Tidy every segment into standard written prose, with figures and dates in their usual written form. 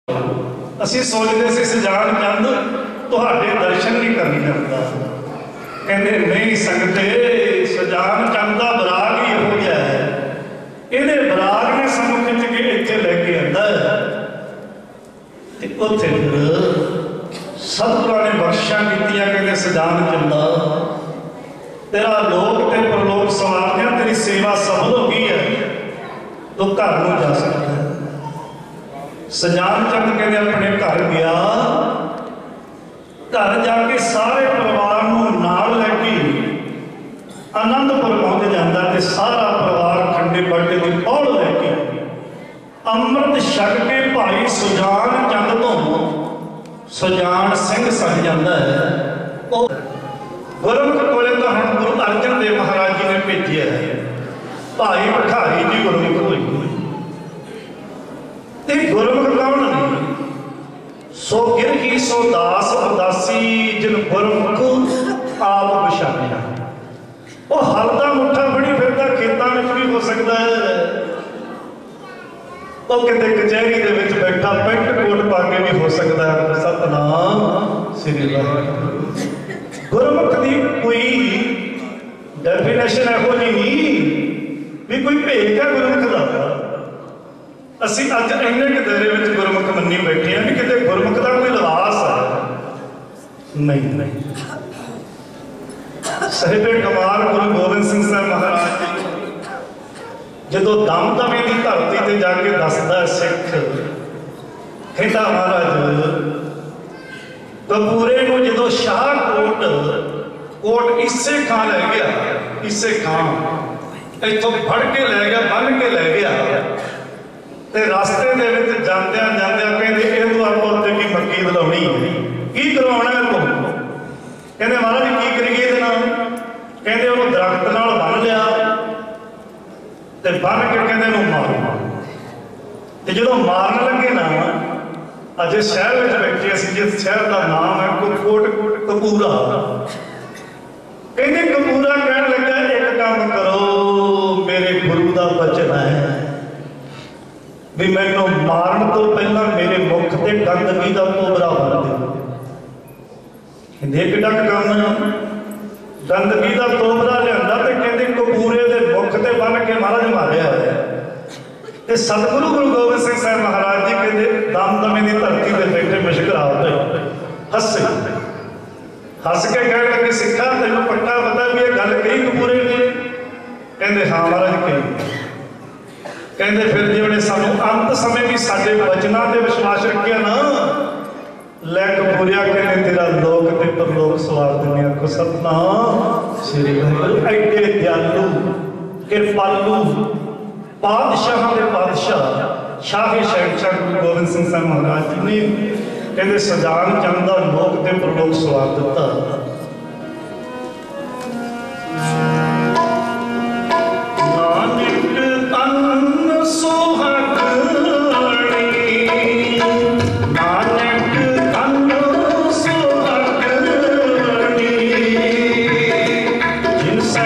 ਅਸੀਂ ਸੋਚਦੇ ਸੀ ਸਜਾਨ ਚੰਦ ਤੁਹਾਡੇ ਦਰਸ਼ਨ ਨਹੀਂ ਕਰਨ ਜਾਂਦਾ। ਕਹਿੰਦੇ ਨਹੀਂ ਸੰਗਤੇ, ਸਜਾਨ ਚੰਦ ਦਾ ਬਰਾਗ ਹੀ ਇਹੋ ਜਿਹਾ ਹੈ, ਇਹਦੇ ਬਰਾਗ ਨੇ ਸਾਨੂੰ ਖਿੱਚ ਕੇ ਇੱਥੇ ਲੈ ਕੇ ਆਂਦਾ ਤੇ ਉੱਥੇ ਫਿਰ ਸਤਿਗੁਰਾਂ ਨੇ ਬਖਸ਼ਾਂ ਕੀਤੀਆਂ। ਕਹਿੰਦੇ ਸਜਾਨ ਚੰਦਾ तेरा लोक ते परलोक सवार दिया, तेरी सेवा सफल हो गई है, तो घर में जा सकता है। सजान चंद कहते अपने घर गया, घर जाके सारे परिवार को नाल लैके आनंदपुर पहुंच जाता है। सारा परिवार खंडे बड़े की पौड़ लैके अमृत छक के भाई सुजान चंद तो सुजान सिंह सज जाता है। गुरमुख कोले तो हम गुरु अर्जन देव महाराज जी ने भेजे है, भाई भखारी जी गुरमुख हुई। गुरमुख कौन नहीं, सो गिर की सो दास उदासी जिन गुरमुख आप बछानिया। वो हलदा मुठा बड़ी फिरदा खेतों में भी हो सकता है, वो कितने कचहरी दे विच बैठा पेंट कोट पा के भी हो सकता है। सतनाम श्री वाहिगुरू। गुरमुख की कोई डेफिनेशन इहो नहीं भी कोई भेद है गुरमुख का। असी अज इन्ने के दायरे में गुरमुख मन्नी बैठे हैं भी कितने गुरमुख का कोई लिबास है नहीं। नहीं साहिबे कमाल गुरु गोबिंद सिंह साहब महाराज जी जो दमदमे की धरती से जाके दसदा सिख कहता महाराज कपूरे को जो शाहकोट कोट इसे खां लै गया, इसे खां इतों फड़ के लै गया, बन के लै गया ते रास्ते दे विच जांदियां जांदियां कहंदे इह तो आपां उत्ते की मक्की बलाउणी की करवाउणा है तूं। कहंदे महाराज की करिए इहदे नाल? कहंदे उहनूं दरख्त नाल बन लिया ते बन के कहंदे इहनूं मारो ते जदों मारन लगे ना अजे शहर में बैठे असीं जिस शहर का नाम है कोट कपूरा। कहते कपूरा कहन लगा एक काम करो, मेरे गुरु का वचन है भी मैनू मारन तो पहला मेरे मुख से गंदगी का तोबरा भर दे। एक डक काम गंदगी का तोबरा लिया तो कहते कपूरे के मुख से बन के महाराज मारिया है। सतगुरु गुरु गोबिंद सिंह साहब महाराज जी कहते दमदमे की धरती पर बैठे मुस्कुरा हसे हस के कह लगे सिखा तेन पक्का पता भी ये गल कही कपूरे ने? कहते हाँ महाराज कही। कहते फिर जिन्हें सानू अंत समय भी साडे वचनों पर विश्वास रखिया ना लै कपूरिया कहते तेरा लोक ते परलोक सवार देने। आखो सतनाम श्री वाहिगुरू। एडे दयालु कृपालु बादशाह के बादशाह शाही शहनशाह गुरु गोबिंद सिंह साहब महाराज जी ने कहते सजान चंद का लोक ते परलोक सवार दिता। नानक तन सुहागणी, नानक तन सुहागणी, जिनसे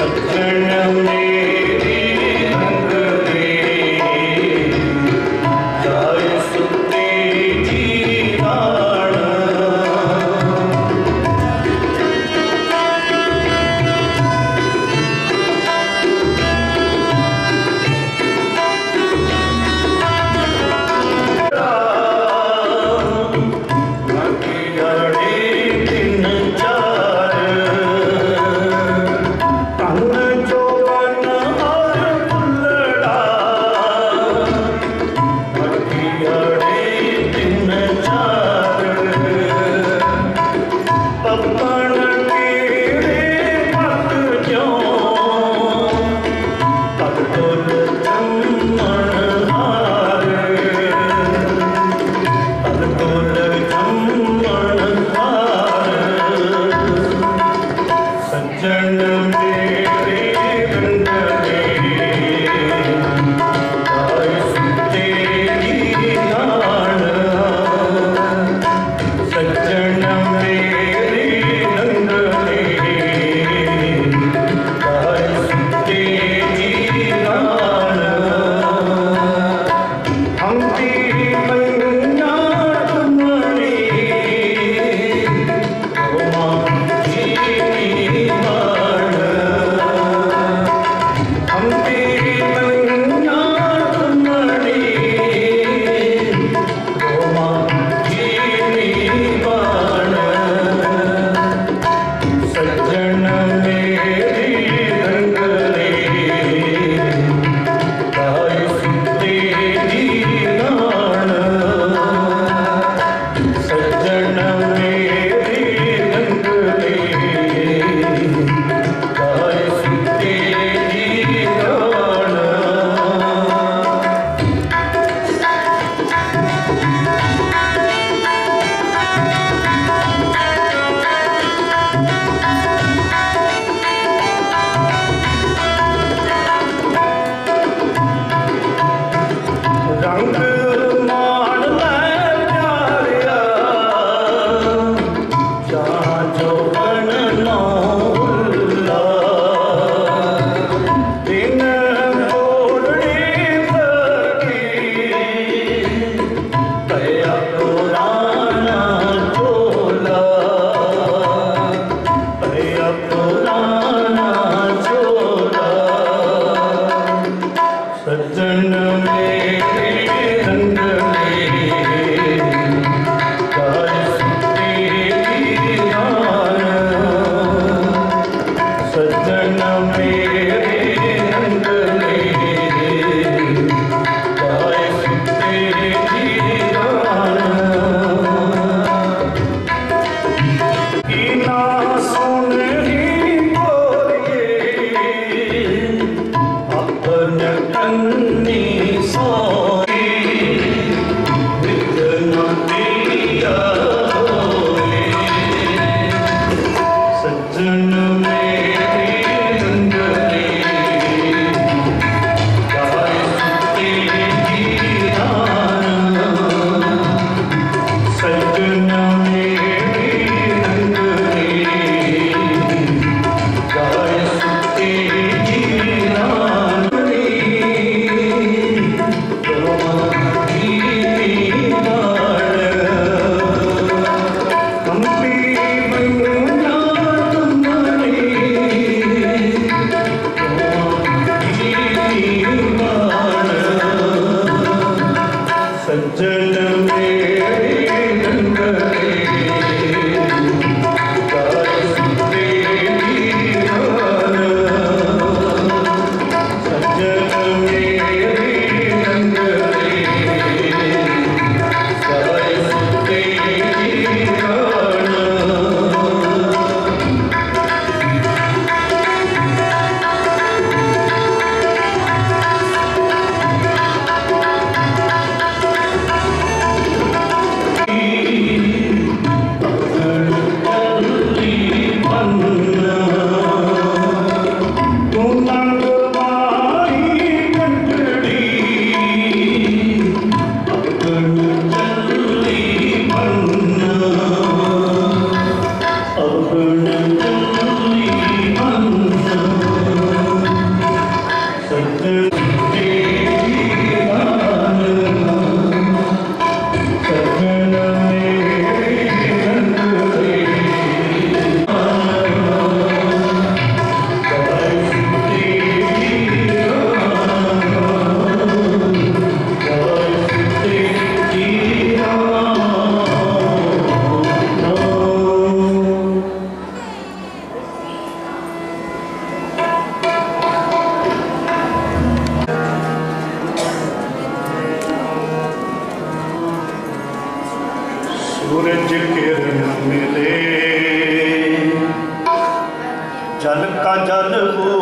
जो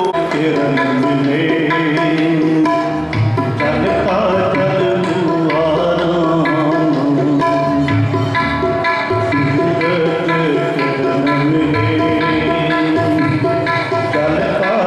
किरण मिले जल का जल दुआरा किरण मिले जल का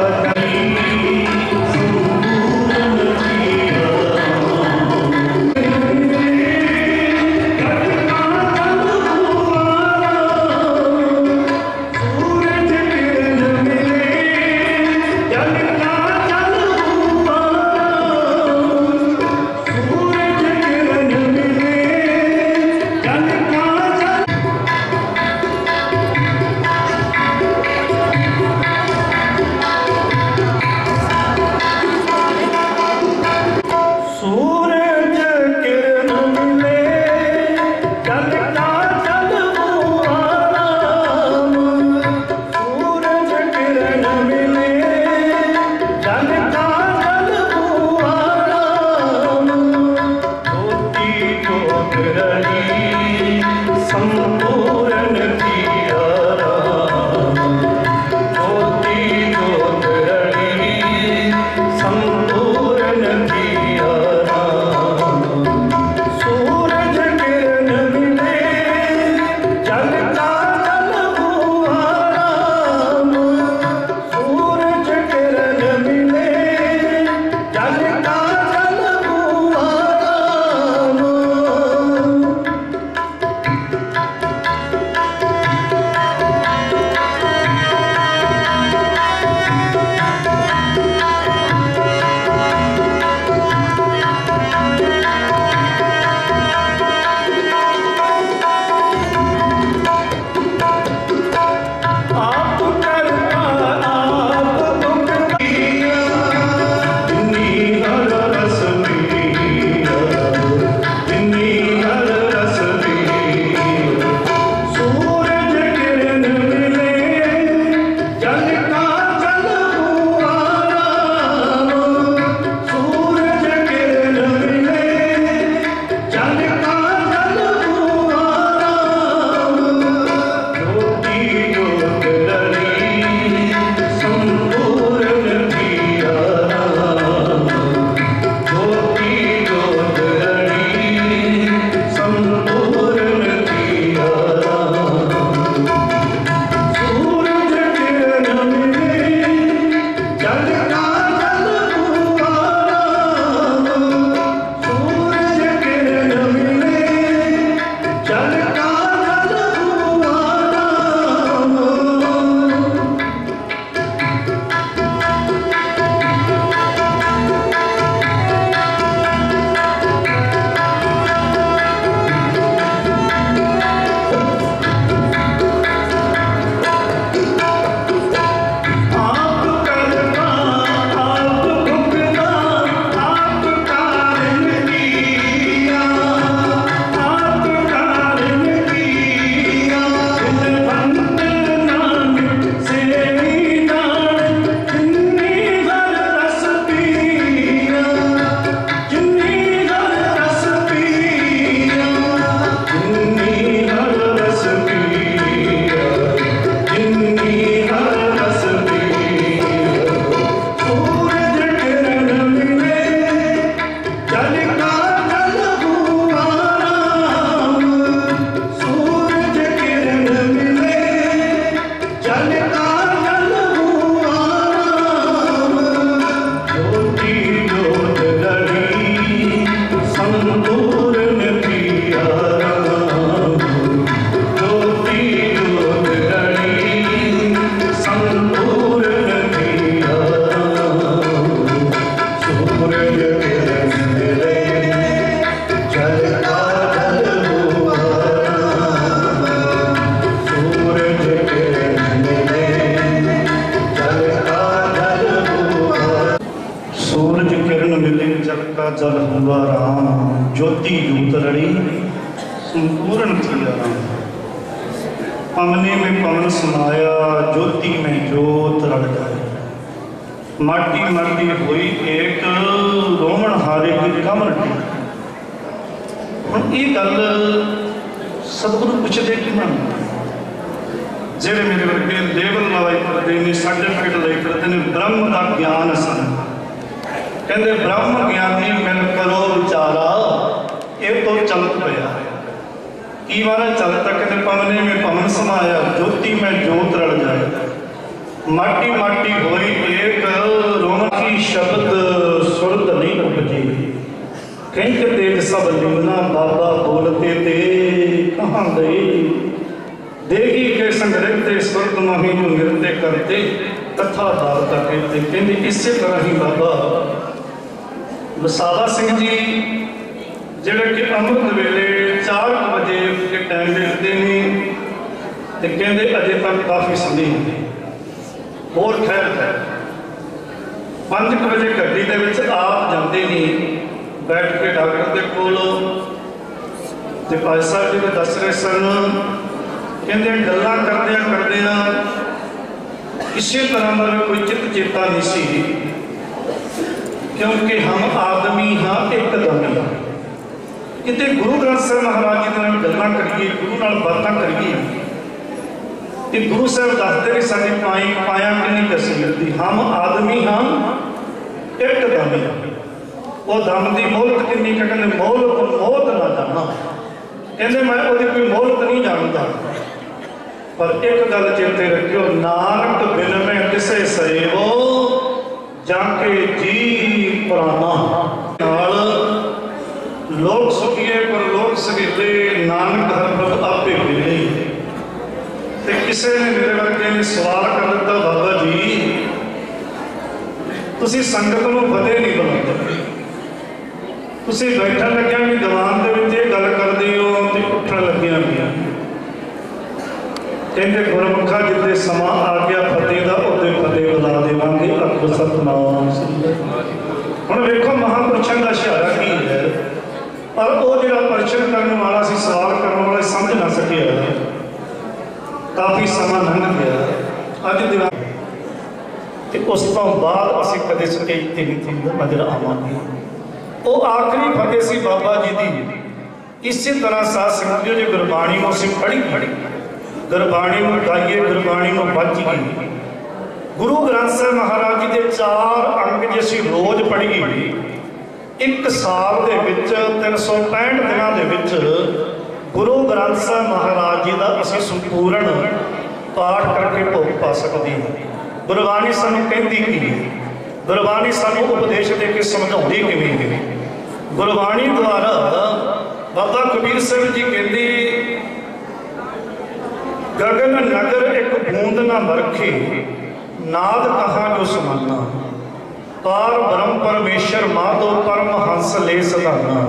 जल हुआ राम ज्योति जूत रड़ी संपूर्ण किया राम। पवने में पवन समाया ज्योति में ज्योत रड़ गए। माटी माटी हुई एक रोमन हारे की कमर हम ये गल सतगुरु पुछते कि ਜਿਹੜੇ ਮੇਰੇ ਵਰਗੇ ਲੇਬਲ ਲਵਾਈ ਕਰਦੇ ਨੇ, ਸਰਟੀਫਿਕੇਟ ਲਈ ਫਿਰਦੇ ਨੇ, ਬ੍ਰਹਮ ਦਾ ਗਿਆਨ ਸਨ। ਕਹਿੰਦੇ ਬ੍ਰਹਮ ਗਿਆਨੀ ਮਿਲ ਕਰੋ ਵਿਚਾਰਾ, ਇਹ ਤੋਂ ਚਲਤ ਪਿਆ ਕੀ ਵਾਰਾ ਚਲਤਾ। ਕਹਿੰਦੇ ਪਵਨੇ में पवन समाया, ज्योति में ज्योत रल जाए, माटी माटी होई एक, रोम की शब्द सुरत नहीं उपजी, कहीं तेज सब लिमना बाबा बोलते थे कहाँ गए, देगी के संग रहते सुरत माही जो नृत्य करते, कथा वार्ता कहते। कहते इसे तरह ही बाबा वसावा सिंह जी ਜਿਹੜੇ ਕਿ ਅੰਮ੍ਰਿਤ ਵੇਲੇ 4 ਵਜੇ ਕੇ ਟਾਈਮ ਦੇਖਦੇ ਨੇ ਤੇ ਕਹਿੰਦੇ ਅਜੇ ਤੱਕ ਕਾਫੀ ਸਮੇਂ ਹੋਰ ਠਹਿਰ ਹੈ। 5 ਵਜੇ ਗੱਡੀ ਦੇ ਵਿੱਚ ਆਪ ਜਾਂਦੇ ਨੇ, ਬੈਠ ਕੇ ਡਾਕਟਰ ਦੇ ਕੋਲ ਤੇ ਭਾਈ ਸਾਹਿਬ ਜੀ ਨੇ ਦੱਸ ਰਹੇ ਸਨ। ਕਹਿੰਦੇ ਗੱਲਾਂ ਕਰਦਿਆਂ ਕਿਸੇ ਤਰ੍ਹਾਂ ਦਾ ਕੋਈ ਚਿੱਤ ਚੇਤਾ ਨਹੀਂ ਸੀ, ਕਿਉਂਕਿ ਹਮ ਆਦਮੀ ਹਾਂ ਇੱਕਦਮ। ਕਿਤੇ ਗੁਰੂ ਗ੍ਰੰਥ ਸਾਹਿਬ ਮਹਾਰਾਜ ਜੀ ਦੇ ਨਾਲ ਗੱਲਾਂ ਕਰੀਏ, ਗੁਰੂ ਨਾਲ ਬਾਤਾਂ ਕਰੀਏ ਤੇ ਗੁਰੂ ਸਾਹਿਬ ਦੱਸਦੇ ਨੇ ਸਾਡੀ ਪਾਇਆ ਕਿੰਨੀ ਤਸਵੀਰ ਦੀ। ਹਮ ਆਦਮੀ ਹਾਂ ਇੱਕ ਦਮ, ਉਹ ਦਮ ਦੀ ਮੋਹਲਤ ਕਿੰਨੀ ਕੁ, ਕਹਿੰਦੇ ਮੋਹਤ ਨਾ ਜਾਣਾ। ਕਹਿੰਦੇ ਮੈਂ ਉਹਦੀ ਕੋਈ ਮੋਹਲਤ ਨਹੀਂ ਜਾਣਦਾ, ਪਰ ਇੱਕ ਗੱਲ ਚੇਤੇ ਰੱਖਿਓ, ਨਾਨਕ ਬਿਨ ਮੈਂ ਕਿਸੇ ਸੇਵੋ ਜਾਂ ਕੇ ਜੀ ਪੁਰਾਣਾ। ਨਾਲ ਲੋਕ ਸੁਖੀਏ ਪਰ ਲੋਕ ਸਗੀਲੇ, ਨਾਨਕ ਹਰ ਪ੍ਰਭ ਆਪੇ ਮਿਲੇ। ਤੇ ਕਿਸੇ ਨੇ ਮੇਰੇ ਵਰਗੇ ਨੇ ਸਵਾਲ ਕਰ ਦਿੱਤਾ, ਬਾਬਾ ਜੀ ਤੁਸੀਂ ਸੰਗਤ ਨੂੰ ਫਤਿਹ ਨਹੀਂ ਬੁਲਾਉਂਦੇ, ਤੁਸੀਂ ਬੈਠਣ ਲੱਗਿਆ ਵੀ ਦੀਵਾਨ ਦੇ ਵਿੱਚ ਇਹ ਗੱਲ ਕਰਦੇ ਹੋ ਤੇ ਉੱਠਣ ਲੱਗਿਆ ਵੀ। ਕਹਿੰਦੇ ਗੁਰਮੁਖਾ ਜਿੱਦੇ ਸਮਾਂ ਆ ਗਿਆ ਫਤਿਹ ਦਾ, ਉਹਦੇ ਫਤਿਹ ਬੁਲਾ ਦੇਵਾਂਗੇ। ਅਕਬਰ ਸਤਨਾਮ। ਹੁਣ ਵੇਖੋ ਮਹਾਂਪੁਰਸ਼ਾਂ ਦਾ ਇਸ਼ਾਰਾ ਕੀ ਹੈ, ਪਰ ਉਹ ਜਿਹੜਾ ਪ੍ਰਸ਼ਨ ਕਰਨ ਵਾਲਾ ਸੀ, ਸਵਾਲ ਕਰਨ ਵਾਲਾ ਸਮਝ ਨਾ ਸਕਿਆ। ਕਾਫੀ ਸਮਾਂ ਲੰਘ ਗਿਆ। ਅੱਜ ਦਿਨ ਤੇ ਉਸ ਤੋਂ ਬਾਅਦ ਅਸੀਂ ਕਦੇ ਸਟੇਜ ਤੇ ਨਹੀਂ ਨਜ਼ਰ ਆਵਾਂਗੇ। ਉਹ ਆਖਰੀ ਫਤਿਹ ਸੀ ਬਾਬਾ ਜੀ ਦੀ। ਇਸੇ ਤਰ੍ਹਾਂ ਸਾਧ ਸੰਗਤ ਜੀ ਗੁਰਬਾਣੀ ਨੂੰ ਅਸੀਂ ਪੜ੍ਹੀ, ਗੁਰਬਾਣੀ ਨੂੰ ਗਾਈਏ, ਗੁਰਬਾਣੀ ਨੂੰ ਬਾਝੀਏ। ਗੁਰੂ ਗ੍ਰੰਥ ਸਾਹਿਬ ਮਹਾਰਾਜ ਜੀ ਦੇ 4 ਅੰਗ ਜੇ ਅਸੀਂ ਰੋਜ਼ ਪੜ੍ਹੀਏ, 1 ਸਾਲ ਦੇ ਵਿੱਚ 365 ਦਿਨਾਂ ਦੇ ਵਿੱਚ ਗੁਰੂ ਗ੍ਰੰਥ ਸਾਹਿਬ ਮਹਾਰਾਜ ਜੀ ਦਾ ਅਸੀਂ ਸੰਪੂਰਨ ਪਾਠ ਕਰਕੇ ਭੋਗ ਪਾ ਸਕਦੇ ਹਾਂ। ਗੁਰਬਾਣੀ ਸਾਨੂੰ ਕਹਿੰਦੀ ਕੀ, ਗੁਰਬਾਣੀ ਸਾਨੂੰ ਉਪਦੇਸ਼ ਦੇ ਕੇ ਸਮਝਾਉਂਦੀ ਕਿਵੇਂ ਹੈ। ਗੁਰਬਾਣੀ ਦੁਆਰਾ ਬਾਬਾ ਕਬੀਰ ਸਿੰਘ ਜੀ ਕਹਿੰਦੇ, ਗਗਨ ਨਗਰ ਇੱਕ ਬੂੰਦ ਨਾ ਵਰਖੇ, ਨਾਦ ਕਹਾਂ ਜੋ ਸਮਾਨਾ, ਪਾਰ ਬ੍ਰਹਮ ਪਰਮੇਸ਼ਰ ਮਾਧੋ ਪਰਮ ਹੰਸ ਲੈ ਸਦਾਨਾ।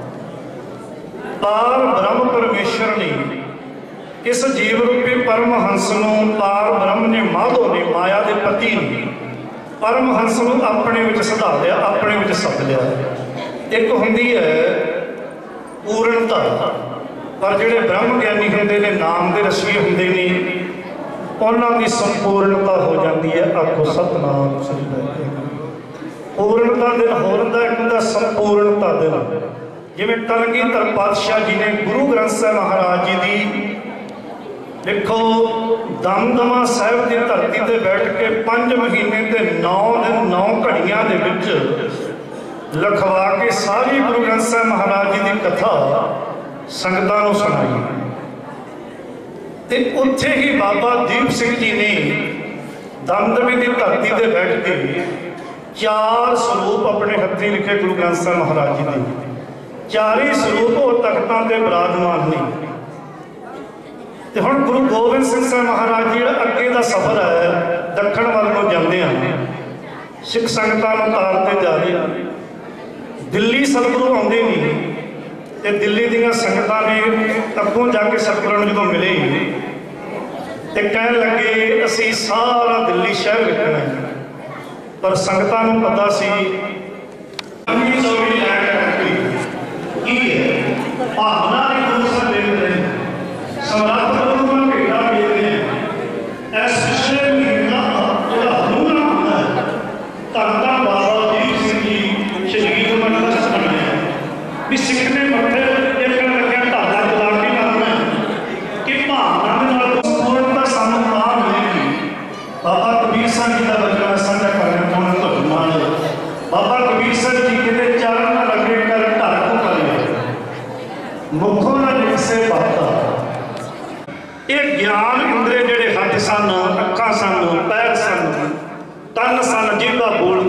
ਪਾਰ ਬ੍ਰਹਮ ਪਰਮੇਸ਼ਰ ਨੇ ਇਸ ਜੀਵ ਰੂਪੀ ਪਰਮ ਹੰਸ ਨੂੰ, ਪਾਰ ਬ੍ਰਹਮ ਨੇ ਮਾਧੋ ਨੇ ਮਾਇਆ ਦੇ ਪਤੀ ਨੇ ਪਰਮ ਹੰਸ ਨੂੰ ਆਪਣੇ ਵਿੱਚ ਸਦਾ ਲਿਆ, ਆਪਣੇ ਵਿੱਚ ਸੱਦ ਲਿਆ। ਇੱਕ ਹੁੰਦੀ ਹੈ ਪੂਰਨਤਾ, ਪਰ ਜਿਹੜੇ ਬ੍ਰਹਮ ਗਿਆਨੀ ਹੁੰਦੇ ਨੇ, ਨਾਮ ਦੇ ਰਸੀ ਹੁੰਦੇ ਨੇ, ਉਹਨਾਂ ਦੀ ਸੰਪੂਰਨਤਾ ਹੋ ਜਾਂਦੀ ਹੈ। ਆਖੋ ਸਤਨਾਮ ਸ੍ਰੀ ਵਾਹਿਗੁਰੂ। ਪੂਰਨਤਾ ਦਿਨ ਹੋ ਜਾਂਦਾ, ਇੱਕ ਹੁੰਦਾ ਸੰਪੂਰਨਤਾ ਦਿਨ। ਜਿਵੇਂ ਕਲਗੀਧਰ ਪਾਤਸ਼ਾਹ ਜੀ ਨੇ ਗੁਰੂ ਗ੍ਰੰਥ ਸਾਹਿਬ ਮਹਾਰਾਜ ਜੀ ਦੀ, ਦੇਖੋ ਦਮਦਮਾ ਸਾਹਿਬ ਦੀ ਧਰਤੀ ਤੇ ਬੈਠ ਕੇ 5 ਮਹੀਨੇ ਤੇ 9 ਦਿਨ 9 ਘੜੀਆਂ ਦੇ ਵਿੱਚ ਲਿਖਵਾ ਕੇ ਸਾਰੀ ਗੁਰੂ ਗ੍ਰੰਥ ਸਾਹਿਬ ਮਹਾਰਾਜ ਜੀ ਦੀ ਕਥਾ ਸੰਗਤਾਂ ਨੂੰ ਸੁਣਾਈ। ਤੇ ਉੱਥੇ ਹੀ ਬਾਬਾ ਦੀਪ ਸਿੰਘ ਜੀ ਨੇ ਦਮਦਮੇ ਦੀ ਧਰਤੀ ਤੇ ਬੈਠ ਕੇ 4 ਸਰੂਪ ਆਪਣੇ ਹੱਥੀਂ ਲਿਖੇ ਗੁਰੂ ਗ੍ਰੰਥ ਸਾਹਿਬ ਮਹਾਰਾਜ ਜੀ ਦੇ। 4 ਹੀ ਸਰੂਪ ਉਹ ਤਖਤਾਂ ਤੇ ਬਿਰਾਜਮਾਨ ਨੇ। ਤੇ ਹੁਣ ਗੁਰੂ ਗੋਬਿੰਦ ਸਿੰਘ ਸਾਹਿਬ ਮਹਾਰਾਜ ਜੀ ਜਿਹੜਾ ਅੱਗੇ ਦਾ ਸਫ਼ਰ ਹੈ, ਦੱਖਣ ਵੱਲ ਨੂੰ ਜਾਂਦੇ ਹਨ, ਸਿੱਖ ਸੰਗਤਾਂ ਨੂੰ ਤਾਰ ਤੇ ਜਾ ਰਹੇ ਹਨ। ਦਿੱਲੀ ਸਤਿਗੁਰੂ ਆਉਂਦੇ ਨਹੀਂ ਤੇ ਦਿੱਲੀ ਦੀਆਂ ਸੰਗਤਾਂ ਨੇ ਅੱਗੋਂ ਜਾ ਕੇ ਸਤਿਗੁਰਾਂ ਨੂੰ ਜਦੋਂ ਮਿਲੇ ਤੇ ਕਹਿਣ ਲੱਗੇ ਅਸੀਂ ਸਾਰਾ ਦਿੱਲੀ ਸ਼ਹਿਰ ਵੇਖਣਾ ਹੈ। ਪਰ ਸੰਗਤਾਂ ਨੂੰ ਪਤਾ ਸੀ ਕੀ ਹੈ, ਭਾਵਨਾ ਦੀ ਗੁਰੂ ਸਾਹਿਬ ਦੇਖ ਰਹੇ ਸਮਰਾਟ ਗੁਰੂ ਨੂੰ ਭੇਟਾ ਵੇਚਦੇ ਆ। ਇਸ ਪਿਛਲੇ ਮਹੀਨਾ ਜਿਹੜਾ ਹਨੂਰਾ ਹੁੰਦਾ ਹੈ, ਧੰਨ ਬਾਬਾ ਦੀਪ ਸਿੰਘ ਜੀ ਸ਼ਹੀਦ ਮਰਕਜ਼ ਬਣਾਇਆ ਵੀ ਸਿੱਖ ਨੇ ਮੱਥੇ ਇਹ ਕਹਿਣ ਲੱਗਿਆ ਧਾਗਾ ਚਲਾ ਕੇ ਕਰਨਾ ਕਿ ਭਾਵਨਾ ਦੇ ਨਾਲ ਸੰਪੂਰਨਤਾ ਸਾਨੂੰ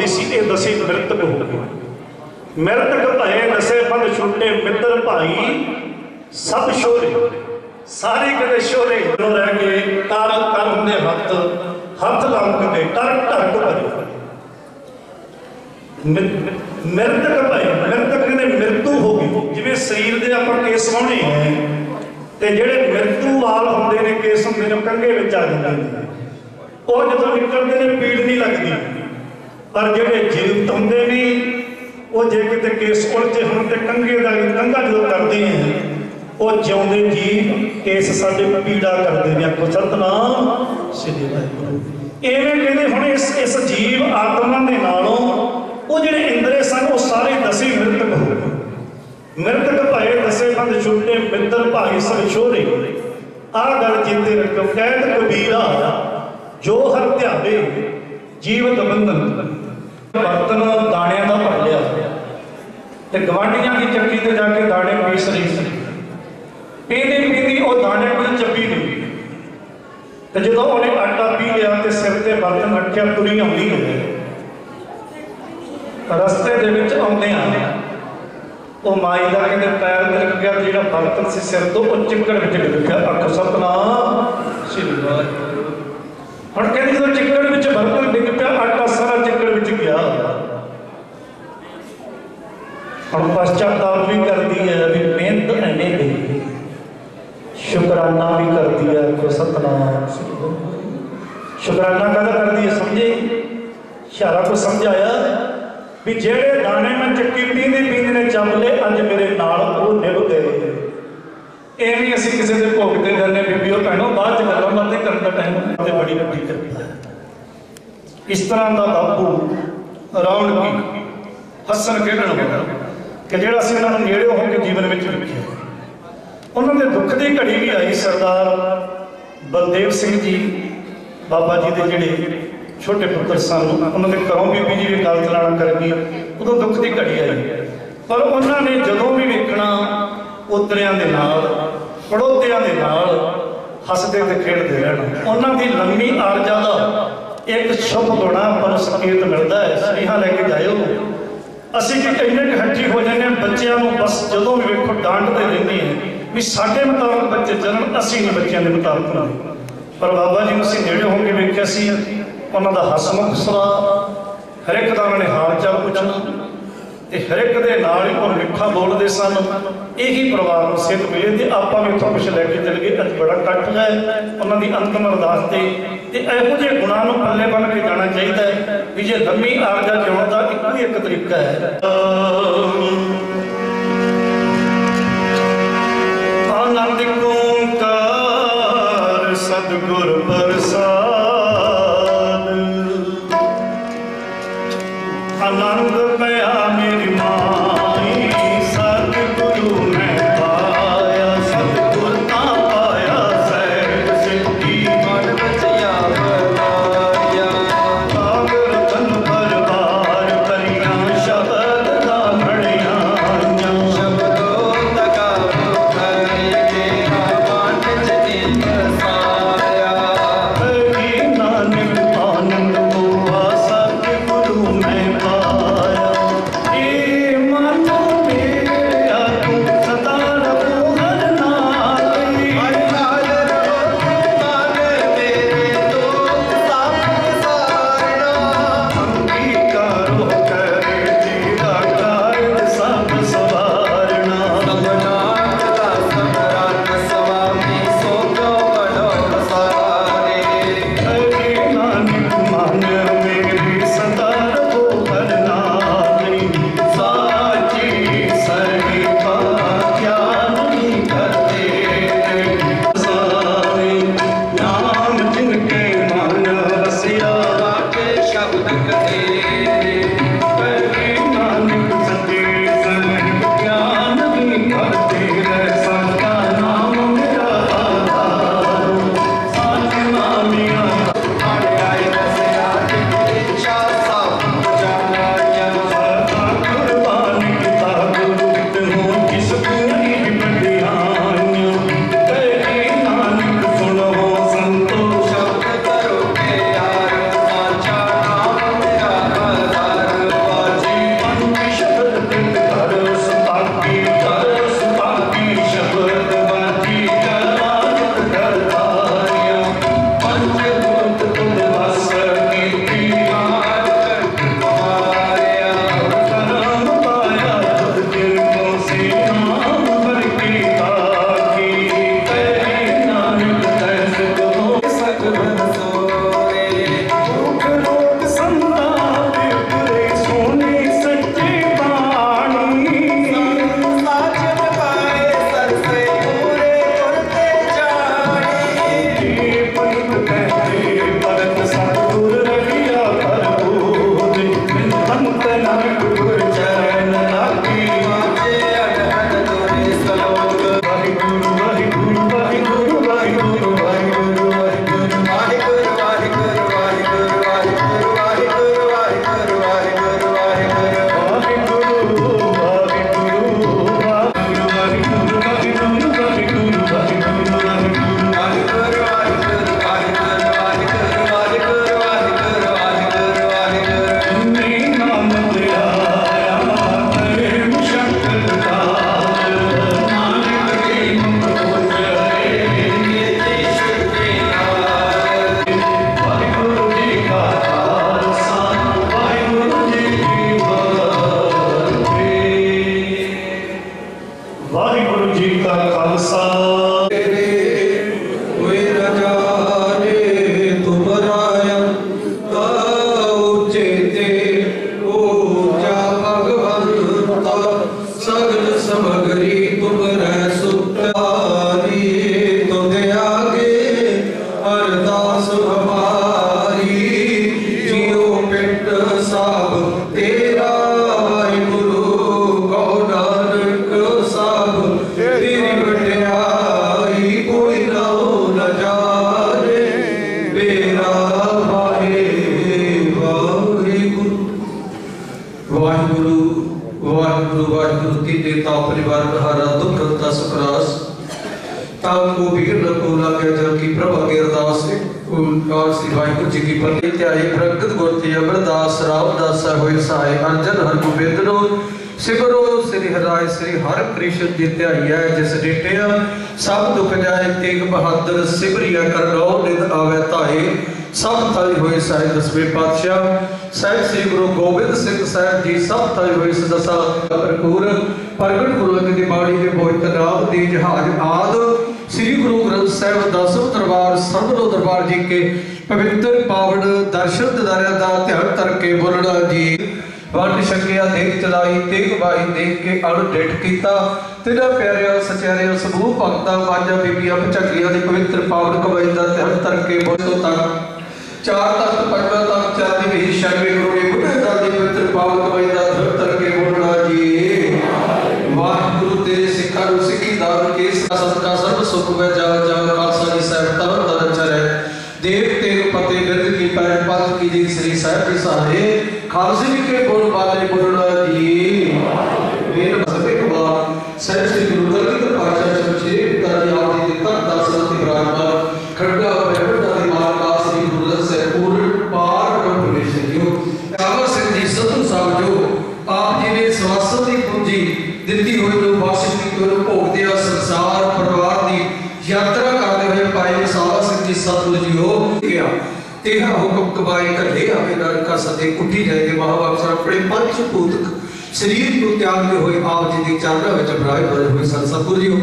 सी ये दसी मृतक हो गए। मृतक भये दसे बंद छुटे मित्र भाई सब शोरे सारे कदे शोरे रह गए। कर कर होंगे हथ हथ लमकते कर ढक भरे। मृतक भये मृतक ने मृत्यु हो गई। जिवें शरीर के आप केस वाहने हैं तो जेडे मृत्यु वाल होंगे ने केस होंगे ने कंघे में आ जाते हैं। वो जो निकलते हैं पीड़ नहीं लगती। पर जेडे जीवित होंगे नहीं वो जे किते केस उलझे होने तो कंघे का कंघा जो करते हैं वो जिउंदे जी केस साडे पीड़ा करते हैं। आखो सतनाम श्री वाहिगुरू। इवें कहते हुण इस जीव आत्मा के नालों वो जिहड़े इंद्रे सन वो सारे दसी मृतक हो गए। मृतक भये दसे बंद छुटे मित्र भाई सब छोरे। आ गल चेते रखो कैद कबीरा जो हर ध्यावे जीवत बंधन। बर्तन दाणिया का भर लिया ते गवांढियां की चक्की ते जाके दाणे पीस रही सी। पींदी पींदी वो दाणे कोई चप्पी नहीं ते जो उन्हें आटा पी लिया ते सिर ते बर्तन रखिया तुरी आउंदी है। रस्ते दे विच आउंदियां वो माई का कहते पैर तिलक गया जो बर्तन से सिर तो वो चिक्कड़ में डिग गया। आखो सतनाम श्री वाहिगुरू। हम कहते जो चिक्कड़ में बर्तन डिग पिया आटा सारा चिक्कड़ में गया। हम पश्चाताप भी करती है भी मेहनत इन्हें गई शुकराना भी करती है। आखो सतनाम शुकराना कहता करती है समझे इशारा को समझाया भी जेड़े दाने मैं चक्की पींदी पींदी ने चप ले अज मेरे नाल वो निभ गए। एवं असीं किसी के भोगते जाने बीबियों भैनों बाद गल्लां बातें करने का टाइम ते बड़ी वड्डी करता है। इस तरह का बापू रौनकी हसन खेडण वाला कि जिहड़ा असीं उन्हां नूं नेड़े होके जीवन में रखिया। उन्होंने दुख की घड़ी भी आई। सरदार बलदेव सिंह जी बाबा जी के जिहड़े छोटे पुत्र सन उन्होंने घरों बीबी जी भी गल चलाना कर गई। उदों दुख की घड़ी आई पर उन्होंने जदों भी वेखना उतरियां दे नाल पड़ोतियां दे नाल हसदे ते खेडदे रहना। उन्हों की लंबी आरजा का एक शुभ गुणा पर संकेत मिलता है। सुनेहा लैके जाओ असीं कि इन्ने इकट्ठी हो जाने बच्चों को बस जदों भी वेखो डांटते रहते हैं भी साडे मुताबिक बच्चे चलन असीं नहीं बच्चों के मुताबिक होंदे। पर बाबा जी असीं नेड़े होके वेखिया सी उन्होंने हसमुख सुना हर एक का उन्होंने हाल चाल पूछना तो हर एक के नाल ही वो मिठा बोलते सन। यही परिवार को सेहत मिले तो आप भी इतों कुछ लैके चल गए। अज बड़ा कट है उन्होंने अंतिम अरदास से इहो ਜਿਹੇ गुणों को पल्ले बन के जाना चाहिए भी जे लम्मी आरजा जिउण का इको ही एक तरीका है। आनंद ओंकार सतगुर प्रसाद आनंद पया मेरी माई सतगुरु मैं पाया सतगुर ना पाया सैल सिद्धि मन बचिया बनाया भाग रतन परवार परियां शब्द दा घड़ियां शब्दों तका मुखर के बाण जति बसाया हरि नानक आनंद हुआ सतगुरु मैं तेरा वाहिगुरु कौ नानक साहब तेरी वड्याई कोई ना न जाने मेरा वाहिगुरु वाहिगुरु वाहिगुरु वाहिगुरु तीने ता परिवार हारा दुख हरता सुखरास ताऊ को बिगड़ को लागे जल की प्रभा के अरदास से और श्री वाहिगुरु जी की पत्नी त्याई प्रगट गुरती अमरदास रामदास होए सहाय अर्जन हर गोबिंद नो सिमरो श्री हराय श्री हर कृष्ण जी त्याई है जिस डेटिया सब दुख जाए तेग बहादुर सिमरिया करनौ निद आवे ताए सब थाई होए सहाय दसवें पातशाह साहिब श्री गुरु गोबिंद सिंह साहिब जी सब थाई होए सदसा भरपूर प्रगट गुरु जी की बाणी के बोझ नाम दी जहाज आद श्री गुरु ग्रंथ साहिब दसम दरबार सर्वनो दरबार जी के पवित्र पावन दर्शन दिदारिया का ध्यान करके बोलना जी वंड छकिया देख चलाई तेग बाई देख के अण डिठ कीता तिना प्यारिया सचारिया समूह भगतां मांझा बीबियां भचकियां दी पवित्र पावन कमाई का ध्यान करके बोलो तक चार तख्त पंजवा तख्त चार दी भी शर्मे गुरु ने गुरदास दी पवित्र पावन कमाई का ध्यान करके बोलना जी वाहिगुरु तेरे सिखा नु सिखी दान के सदका सर्व सुख में जा जा खालसा जी साहिब तन तन चरे देव तेग पते बिरद की पैर पत की जी श्री साहिब जी सहारे खालसे जी के बोल बाले बोलना जी मेरे सभी कुमार साहिब श्री गुरु कलगीधर पातशाह शमशेर पिता जी आप जी तक दासरथ विराजमान खड़गा बैठा दी माता श्री गुरु से पूर्ण पार ब्रह्म प्रवेश जो कावर सिंह जी सतु साहब जो आप जी ने स्वास्थ्य की पूंजी दिती हुई नु बख्शिश की तो भोग दिया संसार परिवार दी यात्रा करते हुए पाए सावा सिंह जी सतगुरु जी हो गया तेरा हुक्म कबाई कढ़े आवे नानक का सदे उठी जाएंगे महावाक्सर अपने पंचभूत शरीर को त्यागते हुए आप जी की चादर में चढ़ाए बने हुए सन सतगुरु जी हो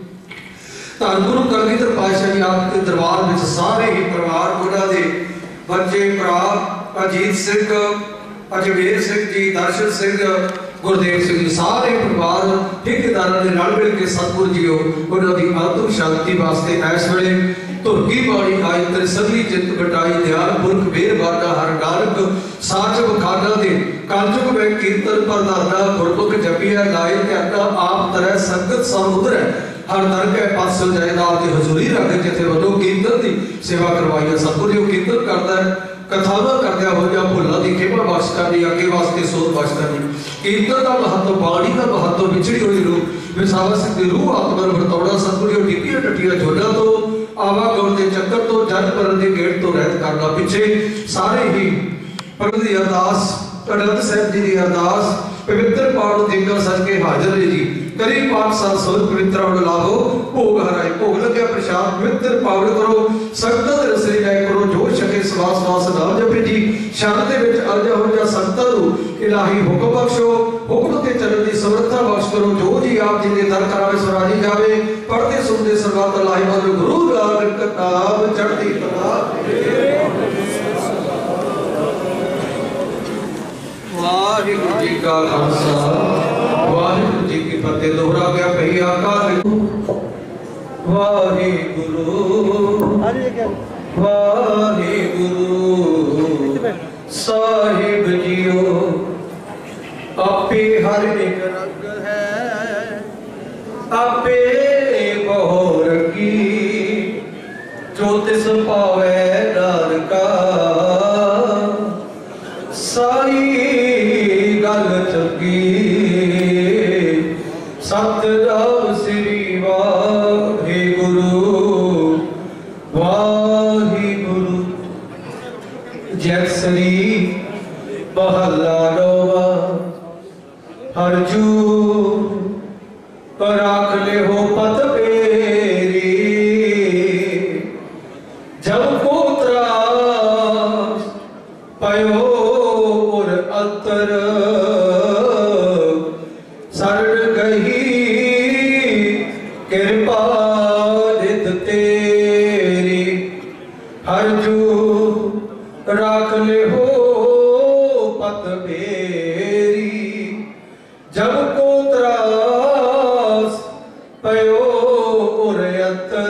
धन गुरु कलगीधर पातशाह जी आपके दरबार में सारे ही परिवार उन्होंने दे बच्चे भरा अजीत सिंह अजमेर सिंह जी दर्शन सिंह गुरदेव सिंह जी सारे परिवार ठेकेदारों ने रल मिल के सतगुरु जी हो उन्होंने आत्म शांति वास्ते इस वेले धुरकी बाणी आई तेरे सगली चित बटाई दयाल पुरख मेहरबाना हर नानक साचव खाना दे कालजुग में कीर्तन प्रधाना गुरमुख जपिया लाए ध्याना आप तरह संगत समुद्र हर दर के पास जायदाद की हजूरी रख जिथे वनो कीर्तन की सेवा करवाई है सतगुरु जी कीर्तन करता है कथावां करदे हो जा भुल्लां दी खेमा बख्श करनी अगे वास्ते सोच बख्श करनी कीर्तन का महत्व बाणी का महत्व विछड़ी हुई रूह विसावा सिंह दी रूह आत्मा नूं बरताउणा सतगुरु जी टिपियां टटियां झोलां तो आवागमन के चक्कर तो जन परन के गेट तो रहत करना पिछे सारे ही भगत दी अरदास अनंद साहिब जी की अरदास पवित्र पावन दिव्य सज के हाजिर है जी करी पाक साल सोच पवित्र लाभो भोग हराए भोग लगे प्रसाद पवित्र पावन करो संगत रसरी जाए करो जो शके सवास वास नाम जपे जी शांति विच अर्ज हो जा संगतां नूं इलाही हुक्म बख्शो हुक्म ते चलन दी समर्था बख्श करो जो जी आप जी दे दर करावे सराजी जावे पढ़ते सुनते सर्वत लाही मन गुरु नानक नाम चढ़ती कला वाहिगुरु जी का खालसा वाहिगुरु जी की फतेह दोहरा गया पहिया काल वाहिगुरु वाहिगुरु साहिब जियो आपे हर एक रंग है आपे बहु रंगी जो तिस पावे नानका सारी गल चंगी सतनाम श्री वाहिगुरु वाहिगुरु जैसरी महला नौवा हरजू राख ले हो पत मेरी जब पुत्रा पयो अंतर शरण गही कृपा नित तेरी हरजू राख ले हो पत मेरी जब को त्रास पयो अंतर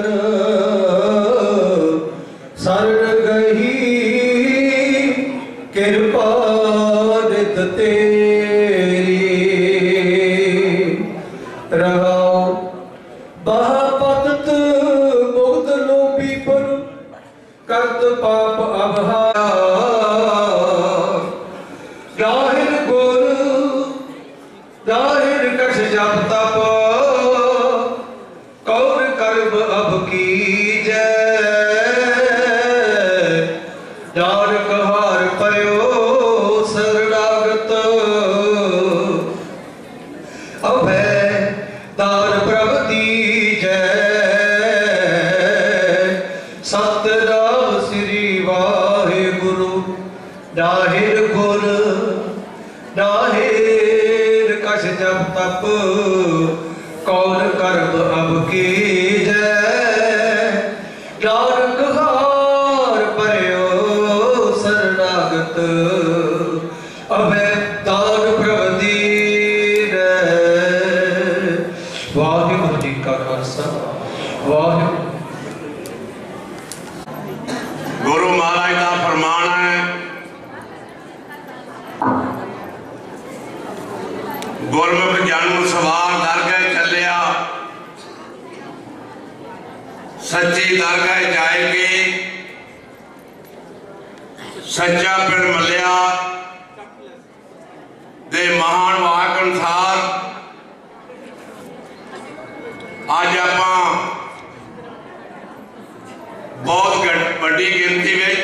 शरण गही कृपा नित तेरी रहाओ बहापत मुक्त लोभी पर करत पाप अबहा जाहिर गुर जाहिर कछ जप तप कौन कर्म अब की जान कहार पर्यो शरणागत अभय दान प्रभ दीजै सतनाम श्री वाहिगुरु नाहिर गुर नाहिर कछ जप तप कौन कर्म अब कीजै ज्ञान कहार पर्यो शरणागत अभय दान प्रभ दीजै। वाहिगुरु जी का खालसा वाहिगुरु। गुरु महाराज का फरमान है, गुरमुख जन्म सवार दरगाह चलिया सच्ची दरगाह जाए के सच्चा पिंड मलिया दे महान वाक अनुसार अज आप बहुत बड़ी गिनती में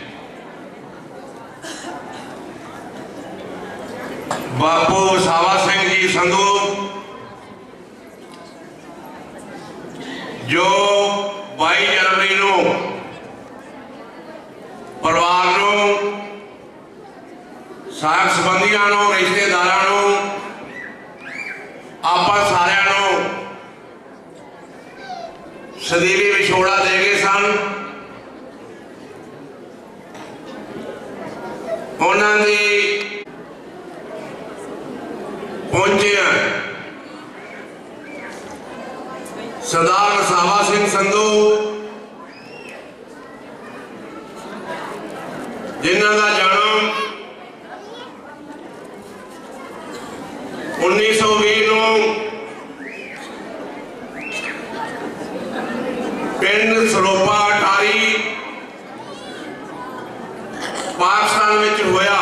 बापू वसावा सिंह जी संधू जो 22 जनवरी को परिवार को साग संबंधियों को रिश्तेदारों को आपा सारिया सदीवी विछोड़ा दे गए सन। उन्होंने पहुंचे सरदार वसावा सिंह संधू जिन्हों का जन्म 1920 को पिंड सलोपा अटारी पाकिस्तान में होया।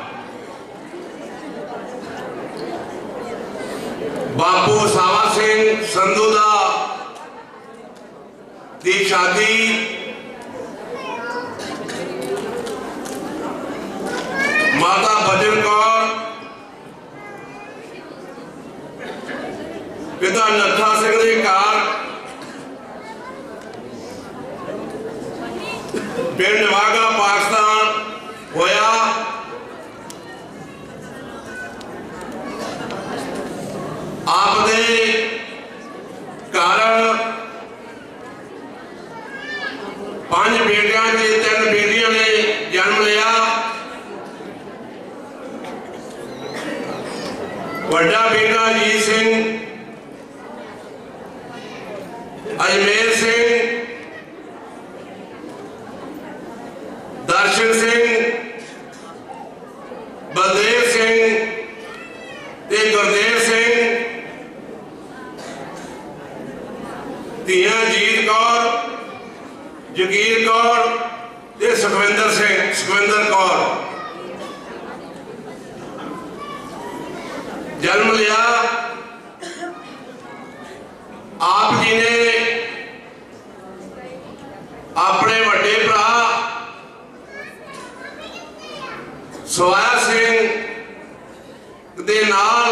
बापू वसावा सिंह संधू दी शादी माता भजन कौर पिता नत्था सिंह के घर पिंड वाघा पाकिस्तान होया। आपने घर 5 बेटियां ते 3 बेटियों ने जन्म लिया। बड़ा बेटा अजीत सिंह, अजमेर सिंह, दर्शन सिंह, बलदेव सिंह ते गुरदेव सिंह, धीआं जीत कौर, जगीर कौर ते सुखविंदर कौर। जन्म लिया। आप जी ने अपने बड़े भरा सवाया सिंह दे नाल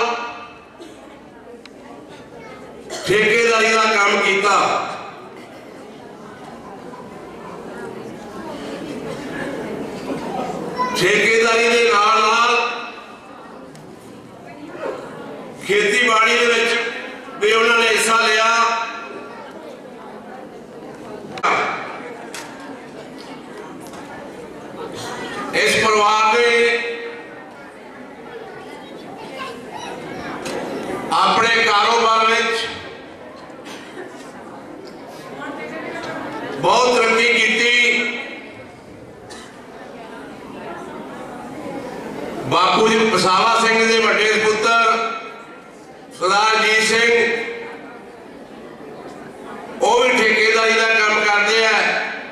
ठेकेदारी का काम किया। ठेकेदारी के नाल खेती बाड़ी भी उन्होंने हिस्सा लिया। इस परिवार ने अपने कारोबार में बहुत तरक्की की। बापू जी वसावा सिंह के वड्डे पुत्र सरदार अजीत सिंह वो भी ठेकेदारी का काम करते हैं।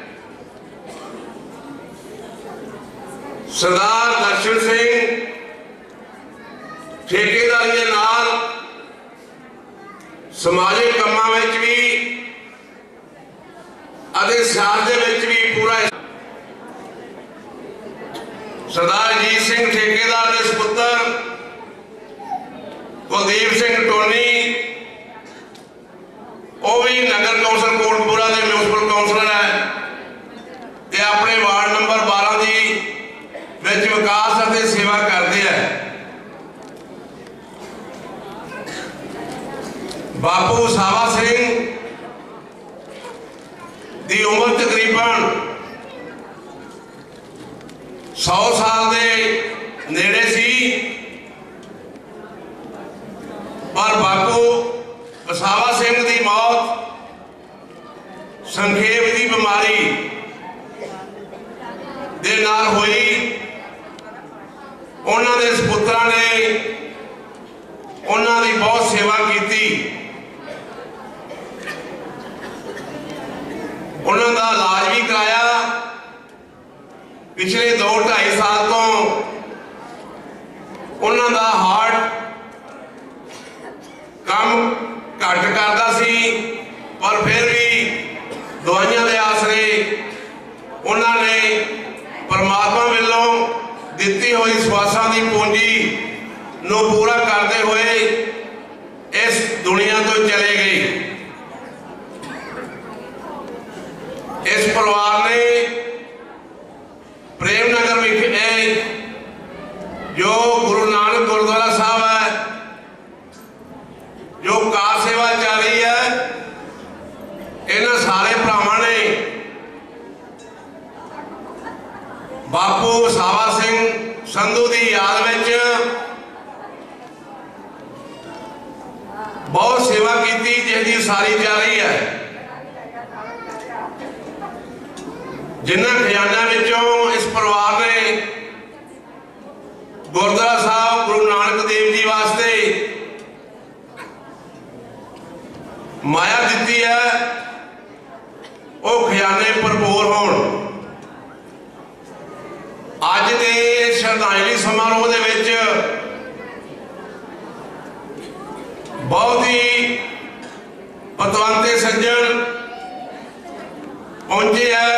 सरदार दर्शन सिंह ठेकेदारी के नाल समाजिक कामां विच भी अते सियासत विच भी पूरा। सरदार अजीत सिंह ठेकेदार के सुपुत्र कुलदीप सिंह टोनी वो भी नगर कौंसल कोटकपूरा के म्यूनसिपल कौंसलर है ते अपने वार्ड नंबर 12 की विच विकास और सेवा करते हैं। बापू वसावा सिंह की उम्र तकरीबन 100 साल के नेड़े सी, पर बापू वसावा सिंह की मौत संखेप की बीमारी दे नाल हुई। उन्होंने सपुत्रा ने उन्होंने बहुत सेवा की, उन्होंने इलाज भी कराया। पिछले 2-2.5 साल तो उन्होंने हार्ट काम घट करता सी, पर फिर भी दवाइयां के आसरे उन्होंने परमात्मा वालों दी हुई स्वासां की पूंजी नू पूरा करते हुए इस दुनिया तो चले गए। इस परिवार ने प्रेमनगर विखे जो गुरु नानक गुरुद्वारा साहब है, जो कार सेवा चल रही है, इन्हां सारे भरावां ने बापू वसावा सिंह संधू की याद में बहुत सेवा की, जिसकी सारी चल रही है। जिन्होंने खजाना विचों इस परिवार ने गुरुद्वारा साहब गुरु नानक देव जी वास्ते माया दी है, वो खजाने भरपूर होण। अज के श्रद्धांजलि समारोह दे विच बहुत ही पतवंते सज्जन पहुंचे है।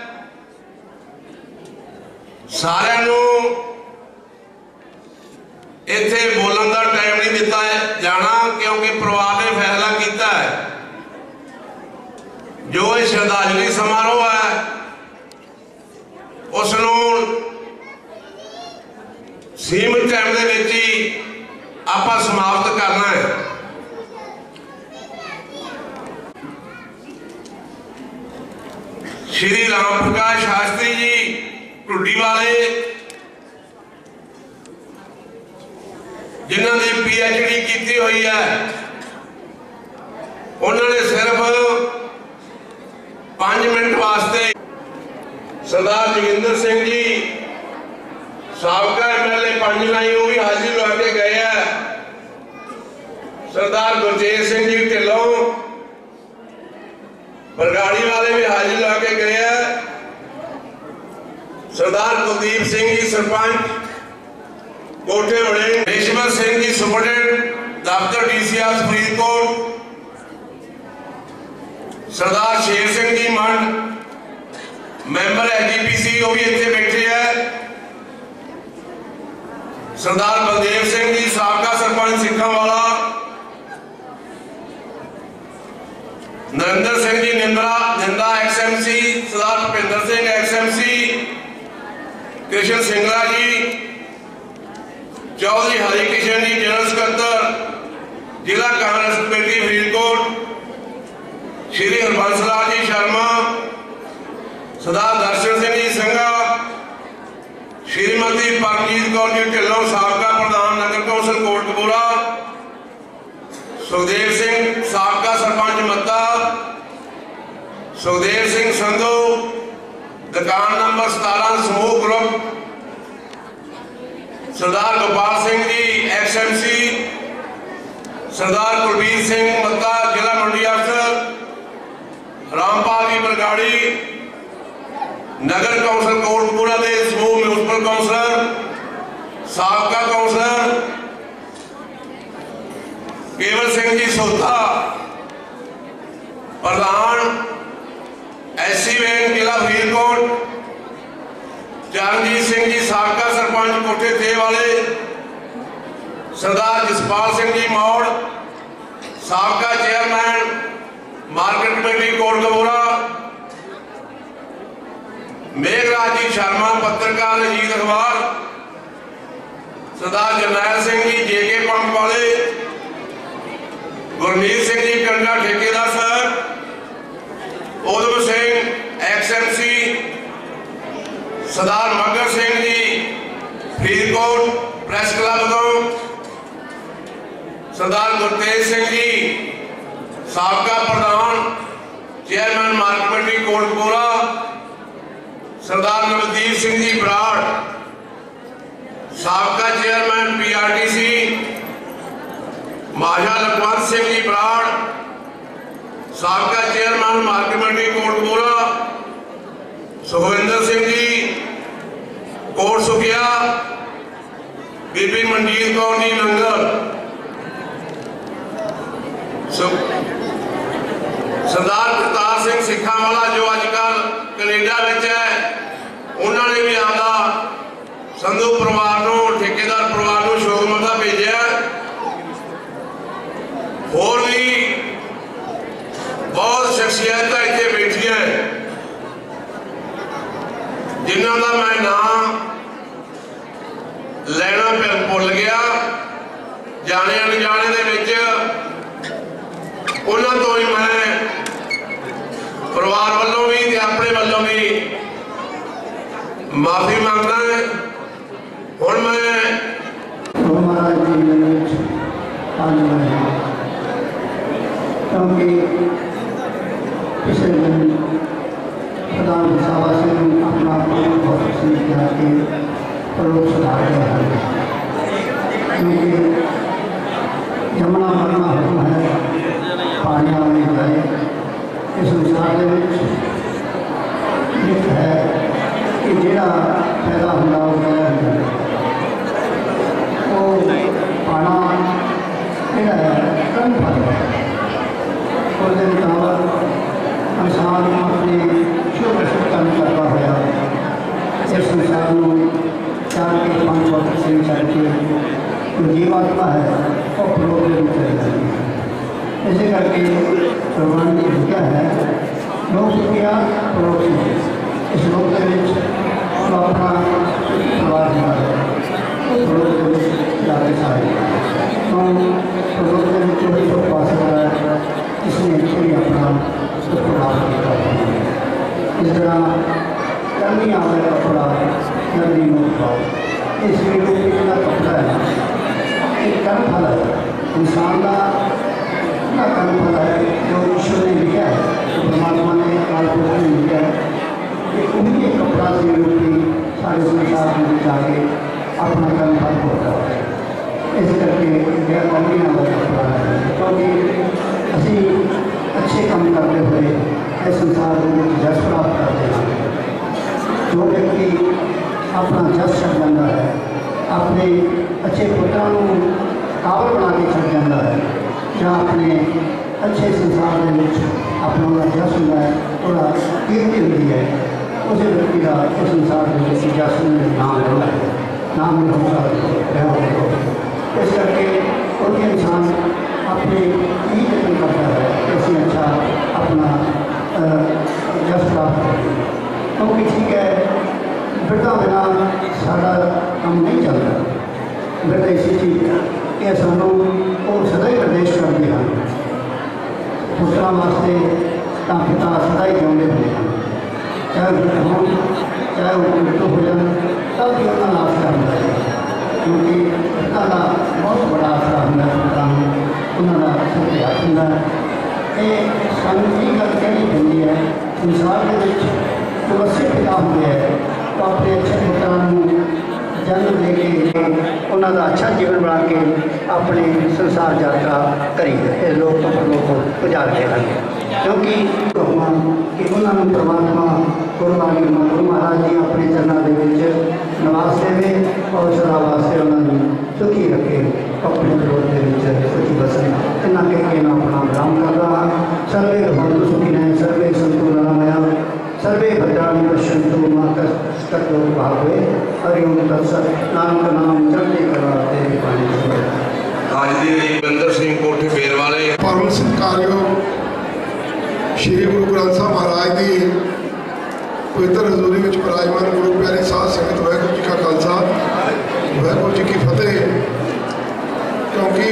सारिਆਂ ਨੂੰ इत्थे बोलने का टाइम नहीं दिता जाना, क्योंकि परिवार ने फैसला किया है जो श्रद्धांजलि समारोह है उसनों सीमित टाइम के विच ही आपां समाप्त करना है। श्री राम प्रकाश शास्त्री जी ढुड्डी वाले, जिन्होंने PhD की हुई है, उन्होंने सिर्फ 5 मिनट वास्ते सरदार जोगिंदर सिंह जी साबका MLA पंजनाई वो भी हाजिर होके गए हैं। सरदार गुरजेत सिंह जी ढिल्लों बरगाड़ी वाले भी हाजिर होके गए हैं। सरदार कुलदीप सिंह जी सरपंच कोठे बड़े, रेशमल सिंह जी सुपरडेंट दफ्तर DCR फरीदकोट, सरदार शेर सिंह जी मंड मैंबर SGPC वो भी इतने बैठे हैं। सरदार बलदेव सिंह जी साबका सरपंच सिखावाला, नरेंद्र सिंह जी निंदा XMC, Sardar Bhupinder Singh XMC, Krishan Singla ji, Chaudhary Harikrishan ji general सकत्तर जिला कांग्रेस कमेटी फरीदकोट, श्री हरबंस लाल जी शर्मा, सरदार दर्शन सिंह जी संघा, श्रीमती परमजीत कौर जी ढिल्लों साबका प्रधान नगर कौंसल कोटकपूरा, सुखदेव सिंह साबका सरपंच मत्ता, सुखदेव सिंह संधू दुकान नंबर 17 समूह ग्रुप, सरदार गोपाल सिंह जी XMC, सरदार कुलबीर सिंह मत्ता जिला मंडी अफसर, रामपाल जी बरगाड़ी नगर कौंसल कोटकपूरा के समूह म्यूनसिपल कौंसलर, साबका कौंसलर केवल सिंह जी सोता, प्रधान SC बैंक जिला फरीदकोट, चरणजीत सिंह जी साबका सरपंच कोठे थे वाले, सरदार जसपाल सिंह जी मौड़ साबका chairman market committee Kotkapura, Meghraj ji Sharma पत्रकार अजीत अखबार, सरदार जरनैल सिंह जी JK पंप वाले, गुरमीत सिंह जी कंडा ठेकेदार साहब, Udham Singh XMC, Sardar Magar Singh ji Faridkot press club तो, सरदार गुरतेज सिंह जी साबका प्रधान chairman market committee Kotkapura, Sardar Navdeep Singh ji Brar साबका चेयरमैन PRTC, माशा लखवंत सिंह जी बराड़ साबका chairman market committee Kotkapura, Sukhwinder Singh ji Kot Sukhia, बीबी मनजीत कौर जी लंगर, सरदार करतार सिंह सिखा वाला जो अजकल कनेडा में है, उन्होंने भी आपका संधू परिवार को ठेकेदार परिवार को शोकमता भेजा। होर भी बहुत शख्सियत इतने बैठिया जिन्हों का मैं नाम लेना भुल गया, जाने अनजाने दे विच उन्होंने तो ही मैं परिवार वालों भी ते अपने वालों भी माफी मांगना है। हुण मैं क्योंकि पिछले दिन प्रधान सभा से अपना बहुत पसंद किया कि प्रलोक सुधार गया है, क्योंकि जमुना मरना हुक्म है पानी आने जाए। इस संसार लिख है कि जोड़ा पैदा होगा वो गया वो पाना जोड़ा है कर्म फल है। उसके मुताबिक इंसान अपने शुभ शुभ कर्म करता हुआ इस संसार में 4 के 5 वक्त से करके जो जीवात्मा है वो प्रलोक में चली जाती है। इसी करके भगवान की क्या है लोक सुखिया प्रलोक सुखी। इस लोक के अपना परिवार प्रलोक जाके सारे तो प्रलोक के वही सुख पा सकता है, इसलिए कोई अपना सुख प्राप्त करता है। इस तरह करनी आवे कपड़ा जल्दी में खाओ, इसलिए जो कपड़ा है एक कर्म फल है, इंसान का कर्म फल है जो ईश्वर ने लिखा है, परमात्मा ने काल पुरुष ने लिखा है। उन्हीं के कपड़ा से रोटी सारे संसार में जाके अपना कर्म फल होता है। इस करके यह करनी वाला कपड़ा है, क्योंकि असी अच्छे काम करते हुए इस संसार में जस प्राप्त करते हैं। जो व्यक्ति अपना जस छड़ जाता है, अपने अच्छे पुत्रों को काबल बना के छड़ जाता है, जहाँ अपने अच्छे संसार में अपना जस होता है, थोड़ा कीर्ति होती है, उस व्यक्ति का इस संसार में जस में नाम होता है, नाम में होता। इस करके कोई इंसान अपने ही यत्न करता है कैसे अच्छा अपना जस प्राप्त करे, क्योंकि ठीक है बिरधा बिना सारा काम नहीं चलता। बिरधा इसी चीज़ कि सानू वो सदा ही निर्देश करते हैं, पुत्रों वास्ते पिता सदा ही जिਉਂਦੇ ਹੁੰਦੇ हैं, चाहे हो चाहे वो मृत्यु हो जाए तब भी उनका नाश करता है, क्योंकि पिता का बहुत बड़ा आसरा होंगे पिता उन्होंने सबके हाथ होंगे। ये सानू गल कहनी पैंदी है संसार के जो अच्छे पिता होंगे तो अपने अच्छे पुत्रों जन्म ले के उन्होंने अच्छा जीवन बना के अपनी संसार यात्रा करी है। लोग तो लोग गुजार रहे हैं क्योंकि कि उन्होंने परमात्मा गुरु महाराज जी अपने चरणों के निवास देवे और सदा वास्ते उन्होंने सुखी रखे अपने विरोध के सुखी बसने इन्ना कह के मैं अपना विराम कर रहा सर्वे भवन्तु सुखिनः सर्वे सन्तु निरामयाः सर्वे भद्राणि पश्यन्तु मा कश्चित् भावे हरिओम तत्सत् नानक नाम चढ़ते कराते पानी ਅੱਜ ਦੀ ਰਵਿੰਦਰ ਸਿੰਘ ਕੋਠੇ ਫੇਰ ਵਾਲੇ परम सत्कारयोग श्री गुरु ग्रंथ साहब महाराज की पवित्र हजूरी में विराजमान गुरु प्यारी साध संगत वाहिगुरू जी का खालसा वाहिगुरू जी की फतेह। क्योंकि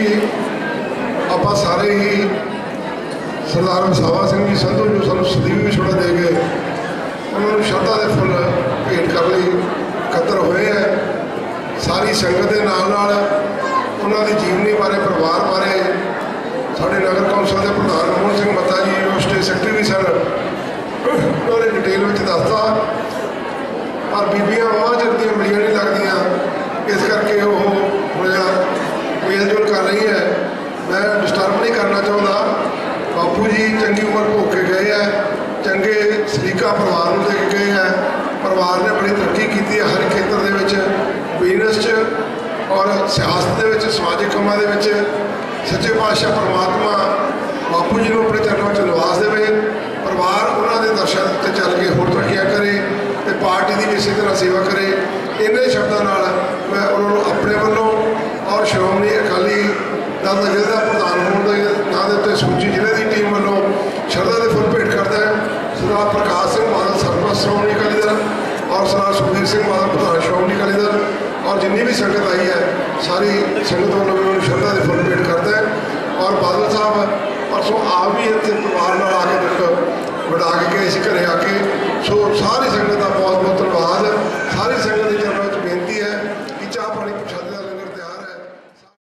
आप सारे ही सरदार वसावा सिंह जी संधू जो सानू सਦੀवी विछोड़ा दे गए उन्होंने श्रद्धा के फुल भेंट करने इकट्ठर हुए हैं। सारी संगत के नाल उन्होंने जीवनी बारे परिवार बारे साढ़े नगर कौंसल के प्रधान मोहन सिंह मत्ता जी जो स्टेट सैकटरी भी सन उन्होंने डिटेल में दसता पर बीबियां वाह चलदियां बड़ियां नहीं लगदियां इस करके वो थोड़ा मेल जोल कर रही है। मैं डिस्टर्ब नहीं करना चाहता। बापू जी चंगी उम्र भोग के गए हैं चंगे सलीका परिवार को दे के गए हैं। परिवार ने बड़ी तरक्की की है हर खेतर के बिजनेस और सियासत के समाजिक कामों के सच्चे पातशाह परमात्मा बापू जी को अपने चरणों में निवास देवे। परिवार उन्होंने दर्शन से चल के होर तरक्कियां करे तो पार्टी की भी इसी तरह सेवा करे। इन्हें शब्दों मैं उन्होंने अपने वालों और श्रोमणी अकाली दल का जिले का प्रधान होने के नाँ के उत्ते सूची जिले की टीम वालों श्रद्धा के फुल भेंट करता है। सरदार प्रकाश सिंह बादल सरपंच श्रोमणी अकाली दल और सरदार सुखबीर सिंह बादल प्रधान श्रोमणी अकाली दल और जितनी भी संगत आई है सारी संगत वालों भी उन्होंने श्रद्धा के फुल भेंट करता है। और बादल साहब परसों आप भी इतने परिवार में आके बिठा के गए इस घरे आके। सो सारी संगत का बहुत बहुत धन्यवाद। सारी संगत